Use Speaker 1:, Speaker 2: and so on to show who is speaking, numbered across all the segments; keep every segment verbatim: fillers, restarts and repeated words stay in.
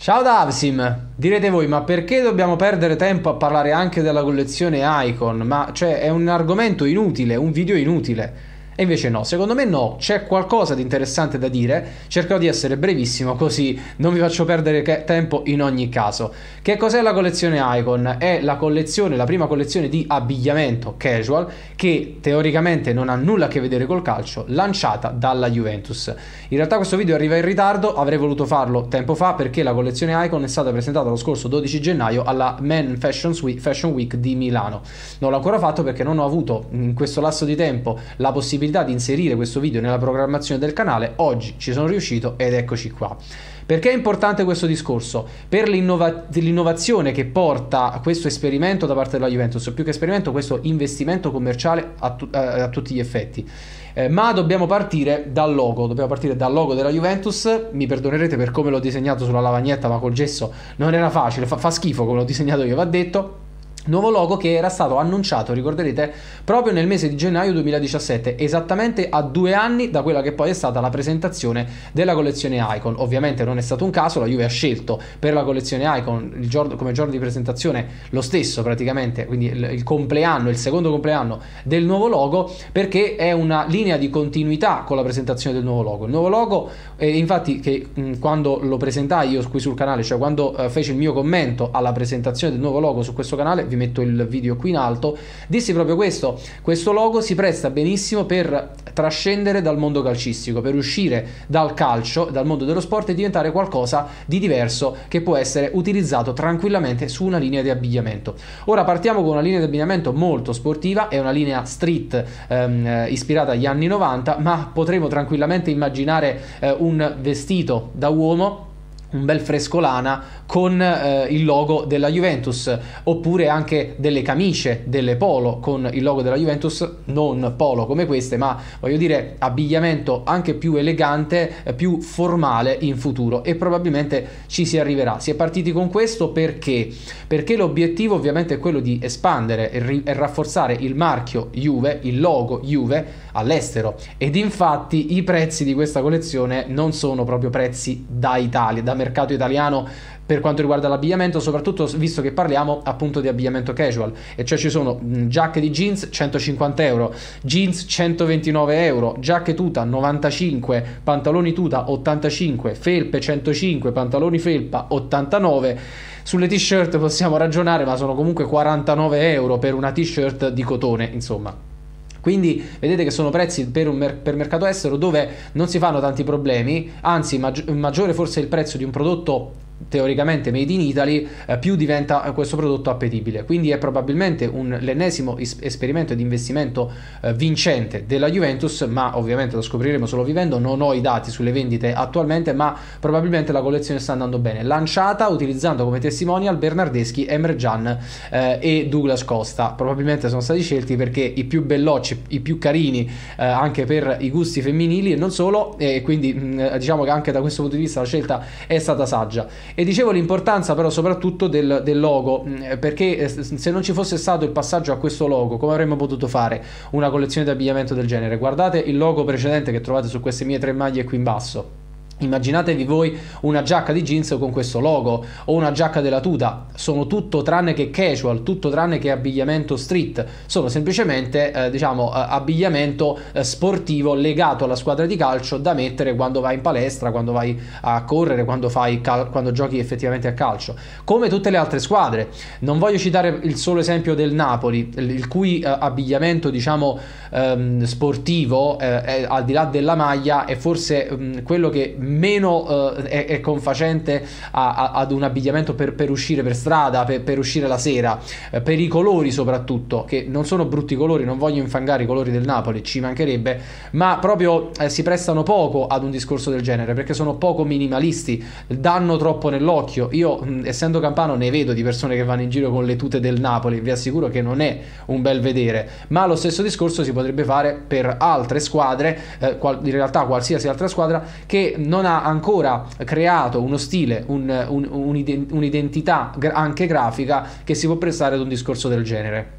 Speaker 1: Ciao Davsim, direte voi, ma perché dobbiamo perdere tempo a parlare anche della collezione Icon? Ma cioè è un argomento inutile, un video inutile. E invece no, secondo me no, c'è qualcosa di interessante da dire, cercherò di essere brevissimo così non vi faccio perdere tempo in ogni caso. Che cos'è la collezione Icon? È la collezione, la prima collezione di abbigliamento casual che teoricamente non ha nulla a che vedere col calcio, lanciata dalla Juventus. In realtà questo video arriva in ritardo, avrei voluto farlo tempo fa perché la collezione Icon è stata presentata lo scorso dodici gennaio alla Men Fashion Week di Milano. Non l'ho ancora fatto perché non ho avuto in questo lasso di tempo la possibilità di inserire questo video nella programmazione del canale. Oggi ci sono riuscito ed eccoci qua. Perché è importante questo discorso? Per l'innova- l'innovazione che porta questo esperimento da parte della Juventus, più che esperimento questo investimento commerciale a, tu- a tutti gli effetti. Eh, ma dobbiamo partire dal logo, dobbiamo partire dal logo della Juventus. Mi perdonerete per come l'ho disegnato sulla lavagnetta, ma col gesso non era facile, fa, fa schifo come l'ho disegnato io, va detto. Nuovo logo che era stato annunciato, ricorderete, proprio nel mese di gennaio duemiladiciassette, esattamente a due anni da quella che poi è stata la presentazione della collezione Icon. Ovviamente non è stato un caso, la Juve ha scelto per la collezione Icon il giorno, come giorno di presentazione lo stesso praticamente, quindi il, il compleanno, il secondo compleanno del nuovo logo, perché è una linea di continuità con la presentazione del nuovo logo. Il nuovo logo, eh, infatti, che mh, quando lo presentai io qui sul canale, cioè quando eh, feci il mio commento alla presentazione del nuovo logo su questo canale, vi metto il video qui in alto, dissi proprio questo: questo logo si presta benissimo per trascendere dal mondo calcistico, per uscire dal calcio, dal mondo dello sport e diventare qualcosa di diverso che può essere utilizzato tranquillamente su una linea di abbigliamento. Ora partiamo con una linea di abbigliamento molto sportiva, è una linea street ehm, ispirata agli anni novanta, ma potremo tranquillamente immaginare eh, un vestito da uomo, un bel frescolana con eh, il logo della Juventus, oppure anche delle camicie, delle polo con il logo della Juventus, non polo come queste, ma voglio dire abbigliamento anche più elegante, eh, più formale in futuro, e probabilmente ci si arriverà. Si è partiti con questo perché? Perché l'obiettivo ovviamente è quello di espandere e, ri- e rafforzare il marchio Juve, il logo Juve all'estero, ed infatti i prezzi di questa collezione non sono proprio prezzi da Italia, da mercato italiano per quanto riguarda l'abbigliamento, soprattutto visto che parliamo appunto di abbigliamento casual, e cioè ci sono mh, giacche di jeans centocinquanta euro, jeans centoventinove euro, giacche tuta novantacinque, pantaloni tuta ottantacinque, felpe centocinque, pantaloni felpa ottantanove. Sulle t-shirt possiamo ragionare, ma sono comunque quarantanove euro per una t-shirt di cotone, insomma. Quindi vedete che sono prezzi per un mer- per mercato estero dove non si fanno tanti problemi, anzi maggi- maggiore forse il prezzo di un prodotto teoricamente made in Italy, eh, più diventa questo prodotto appetibile. Quindi è probabilmente un, l'ennesimo is- esperimento di investimento eh, vincente della Juventus, ma ovviamente lo scopriremo solo vivendo. Non ho i dati sulle vendite attualmente, ma probabilmente la collezione sta andando bene. Lanciata utilizzando come testimonial Bernardeschi, Emre Can eh, e Douglas Costa. Probabilmente sono stati scelti perché i più bellocci, i più carini eh, anche per i gusti femminili e non solo, e quindi mh, diciamo che anche da questo punto di vista la scelta è stata saggia. E dicevo l'importanza però soprattutto del, del logo, perché se non ci fosse stato il passaggio a questo logo, come avremmo potuto fare una collezione di abbigliamento del genere? Guardate il logo precedente che trovate su queste mie tre maglie qui in basso. Immaginatevi voi una giacca di jeans con questo logo, o una giacca della tuta. Sono tutto tranne che casual, tutto tranne che abbigliamento street, sono semplicemente eh, diciamo eh, abbigliamento eh, sportivo legato alla squadra di calcio da mettere quando vai in palestra, quando vai a correre, quando, fai cal- quando giochi effettivamente a calcio, come tutte le altre squadre. Non voglio citare il solo esempio del Napoli, il, il cui eh, abbigliamento diciamo ehm, sportivo eh, è, al di là della maglia, è forse ehm, quello che meno uh, è, è confacente a, a, ad un abbigliamento per, per uscire per strada, per, per uscire la sera, eh, per i colori soprattutto, che non sono brutti colori, non voglio infangare i colori del Napoli, ci mancherebbe, ma proprio eh, si prestano poco ad un discorso del genere, perché sono poco minimalisti, danno troppo nell'occhio. Io mh, essendo campano ne vedo di persone che vanno in giro con le tute del Napoli, vi assicuro che non è un bel vedere, ma lo stesso discorso si potrebbe fare per altre squadre, eh, qual- in realtà qualsiasi altra squadra che non non ha ancora creato uno stile, un, un, un'identità anche grafica che si può prestare ad un discorso del genere.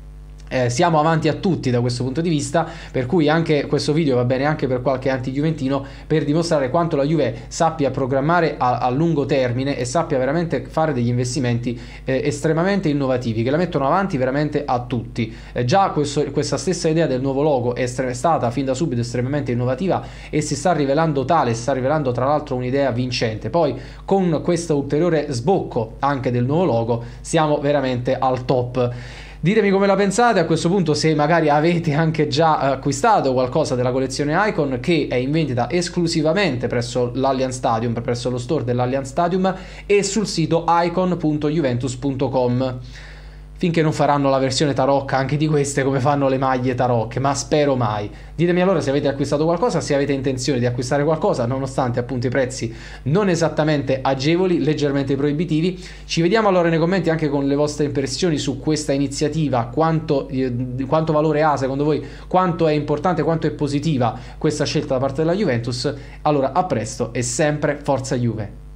Speaker 1: Eh, siamo avanti a tutti da questo punto di vista, per cui anche questo video va bene anche per qualche anti-juventino, per dimostrare quanto la Juve sappia programmare a, a lungo termine e sappia veramente fare degli investimenti eh, estremamente innovativi che la mettono avanti veramente a tutti. Eh, già questo, questa stessa idea del nuovo logo è, è stata fin da subito estremamente innovativa e si sta rivelando tale, si sta rivelando tra l'altro un'idea vincente. Poi con questo ulteriore sbocco anche del nuovo logo siamo veramente al top. Ditemi come la pensate a questo punto, se magari avete anche già acquistato qualcosa della collezione Icon, che è in vendita esclusivamente presso l'Allianz Stadium, presso lo store dell'Allianz Stadium e sul sito icon punto juventus punto com. Finché non faranno la versione tarocca anche di queste, come fanno le maglie tarocche, ma spero mai. Ditemi allora se avete acquistato qualcosa, se avete intenzione di acquistare qualcosa, nonostante appunto i prezzi non esattamente agevoli, leggermente proibitivi. Ci vediamo allora nei commenti anche con le vostre impressioni su questa iniziativa, quanto, eh, quanto valore ha secondo voi, quanto è importante, quanto è positiva questa scelta da parte della Juventus. Allora a presto e sempre Forza Juve!